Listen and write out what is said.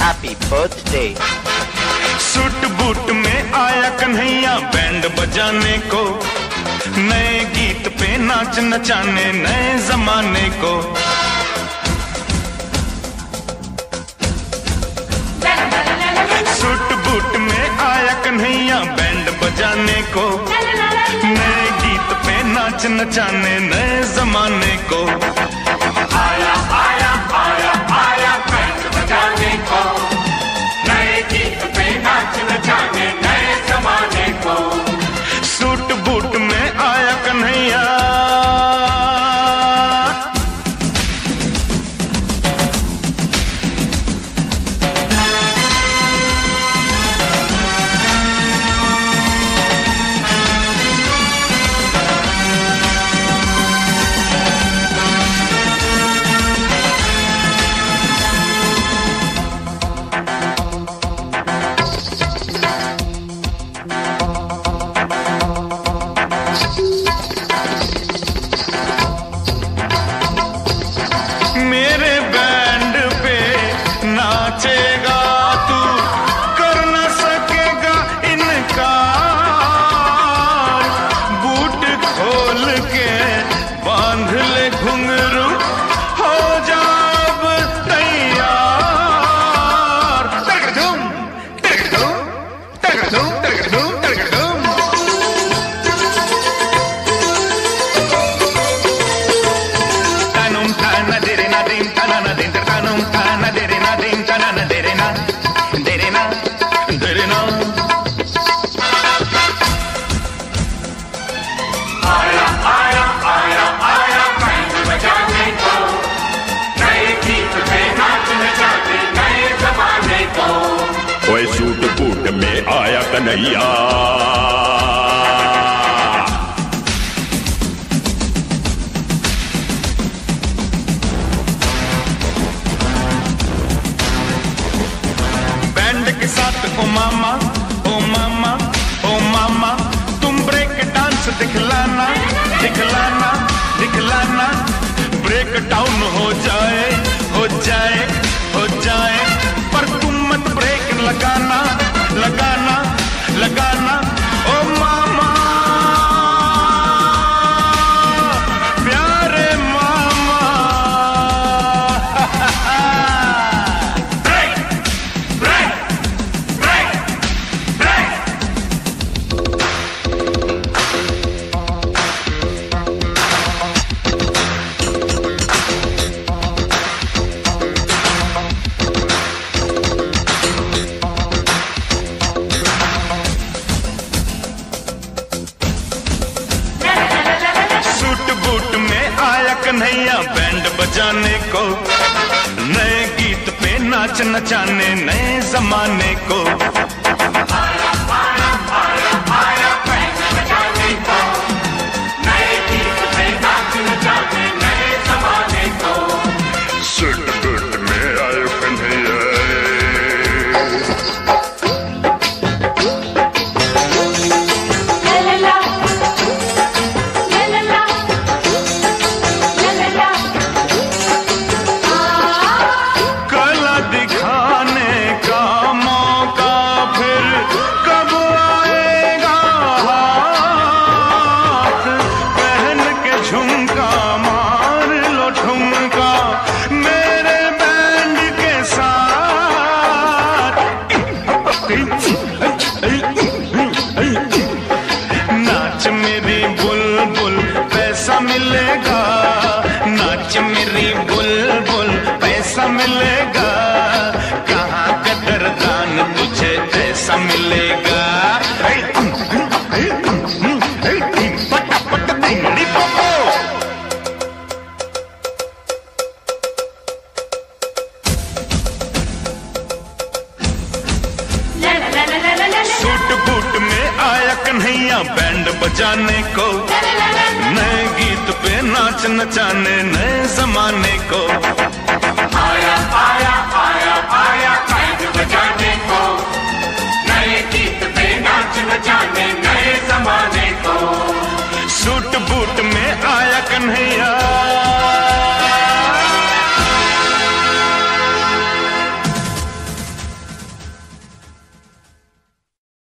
Happy birthday. Suit boot में आया Kanhaiya band बजाने को, नए गीत पे नाच नचाने नए जमाने को। सूट बूट में आया कन्हैया बैंड बजाने को, नए गीत पे नाच नचाने नए जमाने को। आया आया आया आया बैंड बजाने को, नए गीत पे नाच नचाने नए जमाने को। सूट बूट में आया कन्हैया, मेरे बैंड पे नाचेगा तू, कर न सकेगा इनकार। बूट खोल के बांध ले घुंघरू, हो जा अब तैयार। तगड़ूम तगड़ूम तगड़ूम तगड़ूम तगड़ूम। तानुम ताना देरे ना दिन ताना ना दिन तानुम ताना देरे ना दिन ताना ना देरे ना देरे ना देरे ना। आया आया आया आया बैंड बजाने को, नए गीत पे नाच नचाने नए जमाने को। ओए सूट बूट में आया कन्हैया, बैंड के साथ ओ मामा ओ मामा ओ मामा, तुम ब्रेक डांस दिखलाना दिखलाना दिखलाना। ब्रेक डाउन हो जाए हो जाए हो जाए, पर तुम मत ब्रेक लगाना लगाना लगाना। ओ मामा प्यारे मामा। Break break break break. Suit boot में आया कन्हैया बैंड बजाने को, नए गीत पे नाच नचाने नए जमाने को। आया आया आया आया बैंड बजाने को, नए गीत पे नाच नचाने नए जमाने को। सूट बूट में आया कन्हैया। कला दिखाने का मौका फिर कब आएगा हाथ, पहन के झुमका मार लो ठुमका मेरे बैंड के साथ। नाच मेरी बुलबुल पैसा मिलेगा, नाच मेरी बुलबुल पैसा मिलेगा। कहाँ कदरदान तुझे ऐसा मिलेगा। पटापट दिंगड़ी पोपो। सूट बूट में आया कन्हैया बैंड बजाने को, नए गीत पे नाच नचाने नए जमाने को।